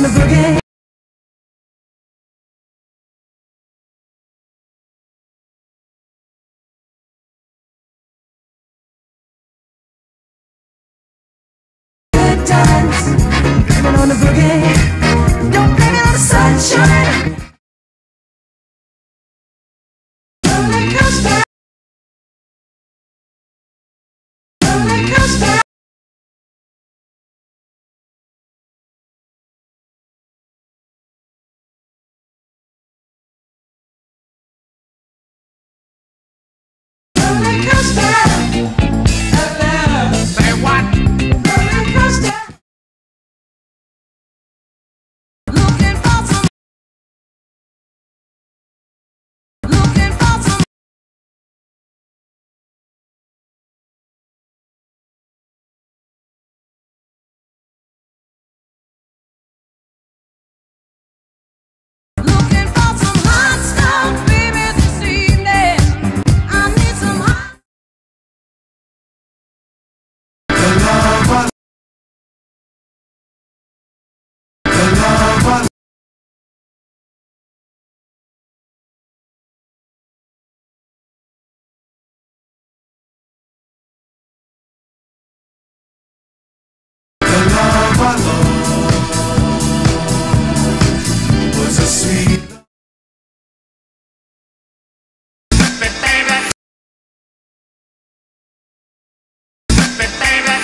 on the boogie. Good times, blaming on the boogie. Don't blame it on the sunshine. Roller coaster. Roller coaster. Roller coaster. Say what? Roller coaster. Looking for some. Looking for some. Looking for some hot stuff, baby, this evening. I need some hot. Was a sweet baby. Baby.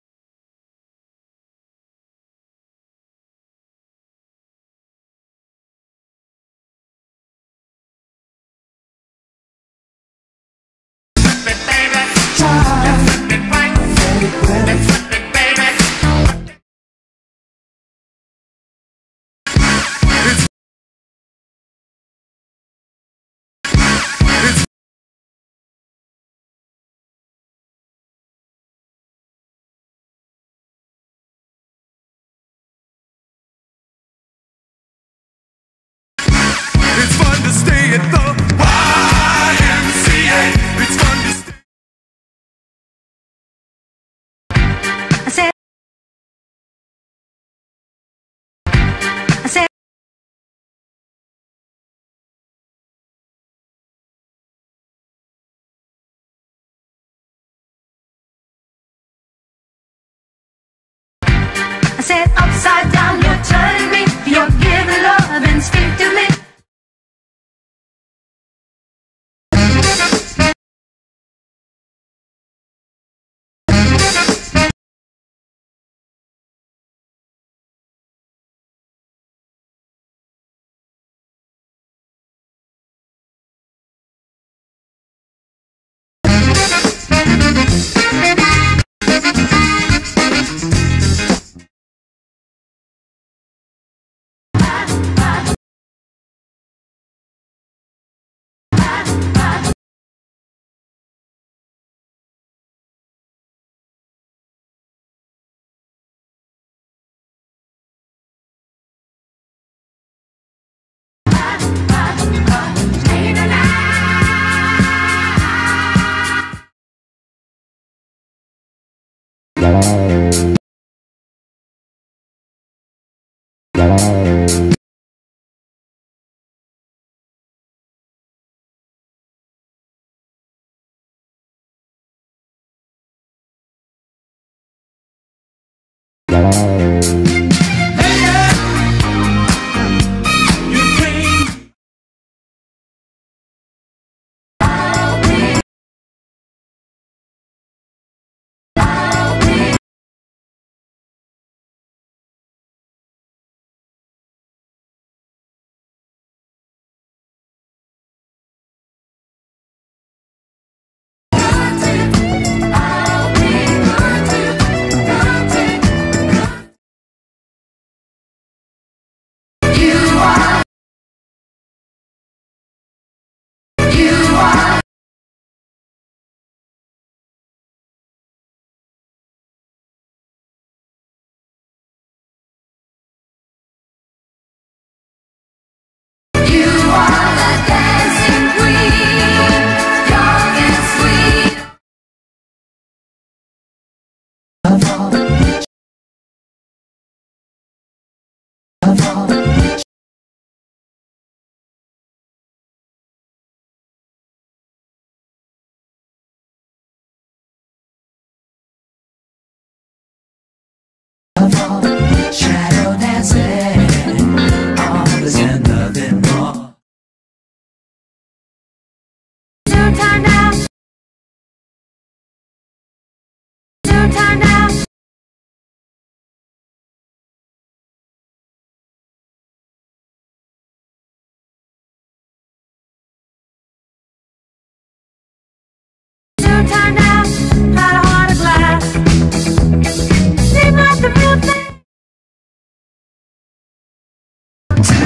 It's fun to stay at the YMCA. It's fun to stay. I said. I said. I said upside down, you're turning me. You're giving love and speak to me.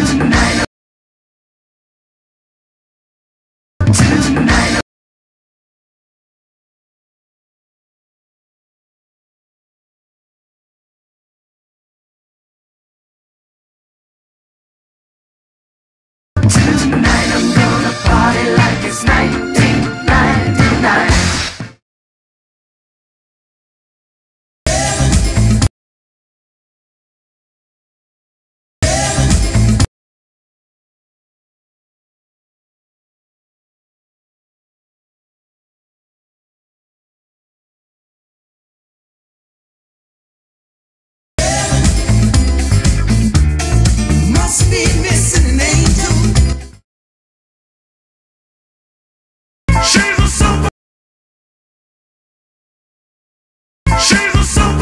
Tonight I'm gonna party like it's 1999. Must be missing an angel. She's a super. She's a super.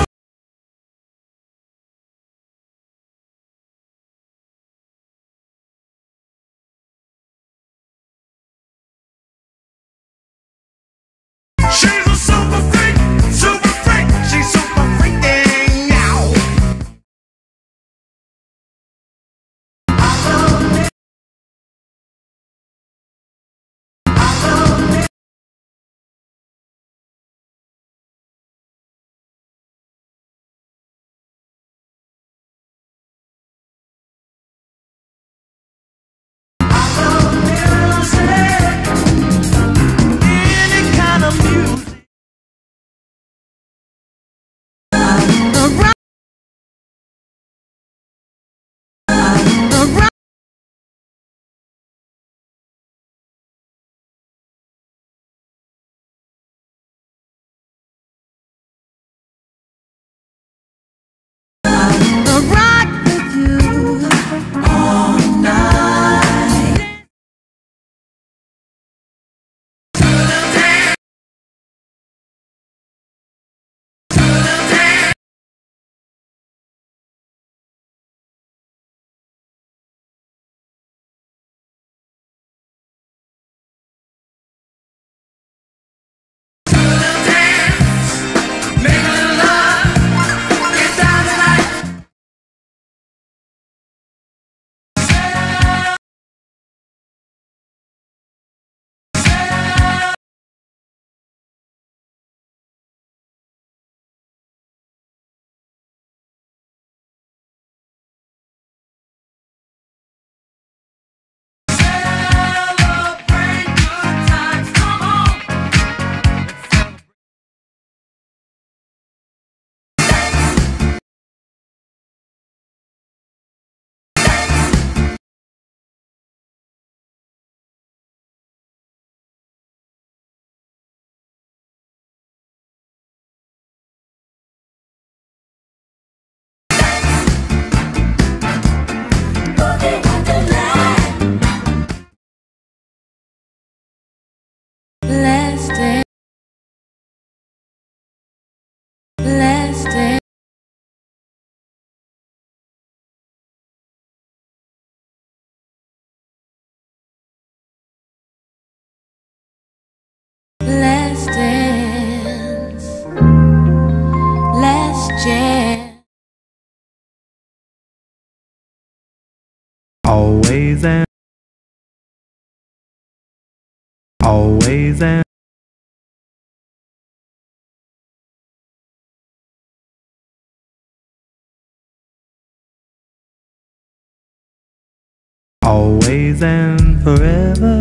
She's a super freak. Super freak. She's super freaking now. Any kind of music. Rock with you all night. Let's dance. Let's dance. Let's dance. Let's jam. Always and always and always and forever.